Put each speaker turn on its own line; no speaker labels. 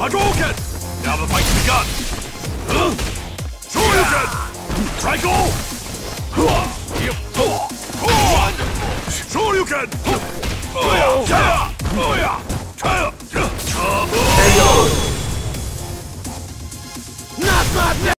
Hadouken! Now the fight's begun! Shoryuken! Triangle! Wonderful! Shoryuken!